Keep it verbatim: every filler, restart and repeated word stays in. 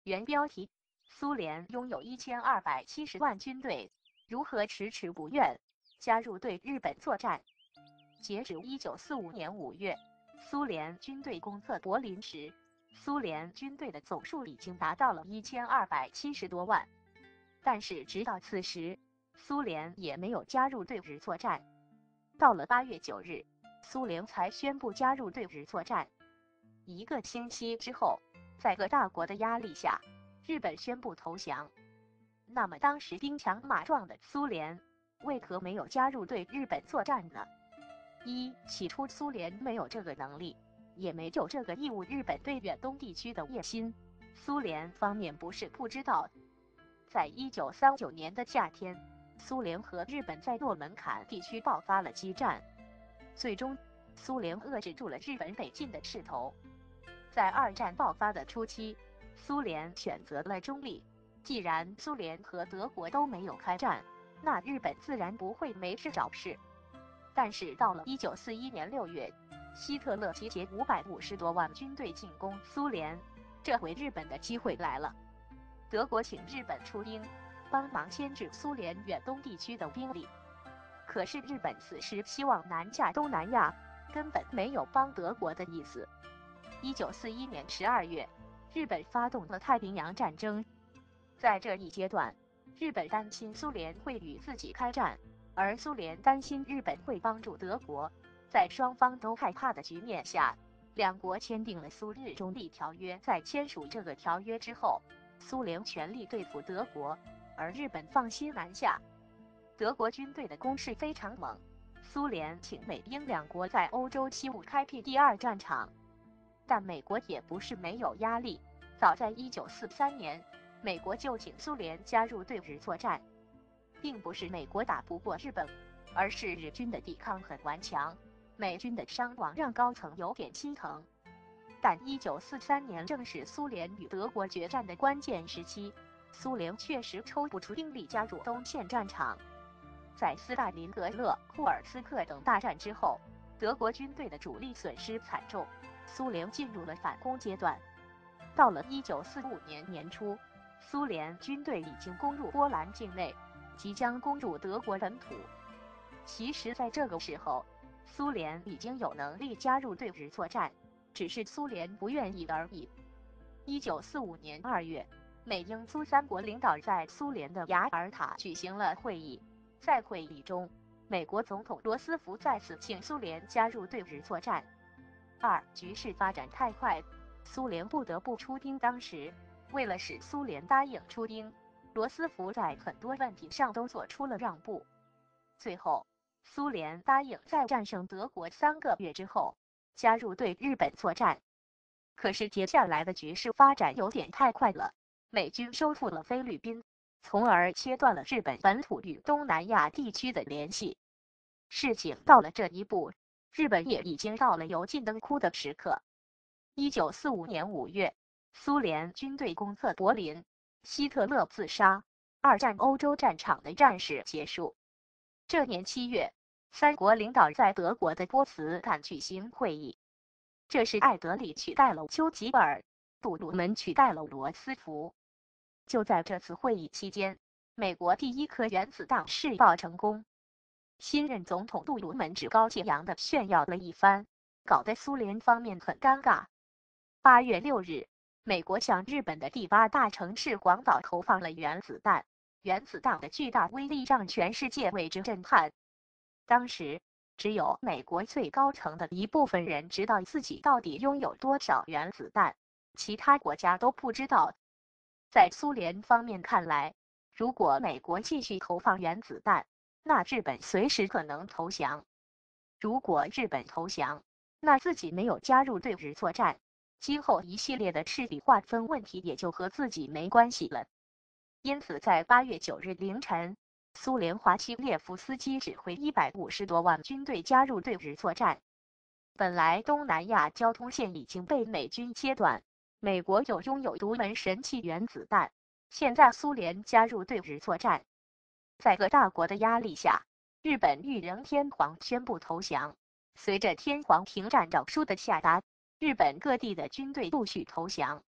原标题：苏联拥有一千二百七十万军队，如何迟迟不愿加入对日本作战？截止一九四五年五月，苏联军队攻克柏林时，苏联军队的总数已经达到了一千二百七十多万。但是直到此时，苏联也没有加入对日作战。到了八月九日，苏联才宣布加入对日作战。一个星期之后，在各大国的压力下，日本宣布投降。那么当时兵强马壮的苏联，为何没有加入对日本作战呢？一、起初苏联没有这个能力，也没有这个义务日本对远东地区的野心。苏联方面不是不知道，在一九三九年的夏天，苏联和日本在诺门坎地区爆发了激战，最终苏联遏制住了日本北进的势头。在二战爆发的初期，苏联选择了中立，既然苏联和德国都没有开战，那日本自然不会没事找事。但是到了一九四一年六月，希特勒集结五百五十多万军队进攻苏联，这回日本的机会来了。德国请日本出兵，帮忙牵制苏联远东地区的兵力。可是日本此时希望南下东南亚，根本没有帮德国的意思。一九四一年十二月，日本发动了太平洋战争。在这一阶段，日本担心苏联会与自己开战，而苏联担心日本会帮助德国。在双方都害怕的局面下，两国签订了苏日中立条约。在签署这个条约之后，苏联全力对付德国，而日本放心南下。德国军队的攻势非常猛，苏联请美英两国在欧洲西部开辟第二战场。但美国也不是没有压力，早在一九四三年，美国就请苏联加入对日作战，并不是美国打不过日本，而是日军的抵抗很顽强，美军的伤亡让高层有点心疼。但一九四三年正是苏联与德国决战的关键时期，苏联确实抽不出兵力加入东线战场。在斯大林格勒、库尔斯克等大战之后，德国军队的主力损失惨重，苏联进入了反攻阶段。到了一九四五年年初，苏联军队已经攻入波兰境内，即将攻入德国本土。其实在这个时候，苏联已经有能力加入对日作战，只是苏联不愿意而已。一九四五年二月，美英苏三国领导在苏联的雅尔塔举行了会议。在会议中，美国总统罗斯福再次请苏联加入对日作战。二、局势发展太快，苏联不得不出兵。当时，为了使苏联答应出兵，罗斯福在很多问题上都做出了让步。最后，苏联答应在战胜德国三个月之后，加入对日本作战。可是接下来的局势发展有点太快了，美军收复了菲律宾，从而切断了日本本土与东南亚地区的联系。事情到了这一步，日本也已经到了油尽灯枯的时刻。一九四五年五月，苏联军队攻克柏林，希特勒自杀，二战欧洲战场的战事结束。这年七月，三国领导在德国的波茨坦举行会议，这是艾德里取代了丘吉尔，杜鲁门取代了罗斯福。就在这次会议期间，美国第一颗原子弹试爆成功。新任总统杜鲁门趾高气扬地炫耀了一番，搞得苏联方面很尴尬。八月六日，美国向日本的第八大城市广岛投放了原子弹，原子弹的巨大威力让全世界为之震撼。当时，只有美国最高层的一部分人知道自己到底拥有多少原子弹，其他国家都不知道。在苏联方面看来，如果美国继续投放原子弹，那日本随时可能投降。如果日本投降，那自己没有加入对日作战，今后一系列的势力划分问题也就和自己没关系了。因此在八月九日凌晨，苏联华西列夫斯基指挥一百五十多万军队加入对日作战。本来东南亚交通线已经被美军切断，美国又拥有独门神器原子弹，现在苏联加入对日作战。在各大国的压力下，日本裕仁天皇宣布投降。随着天皇停战诏书的下达，日本各地的军队陆续投降。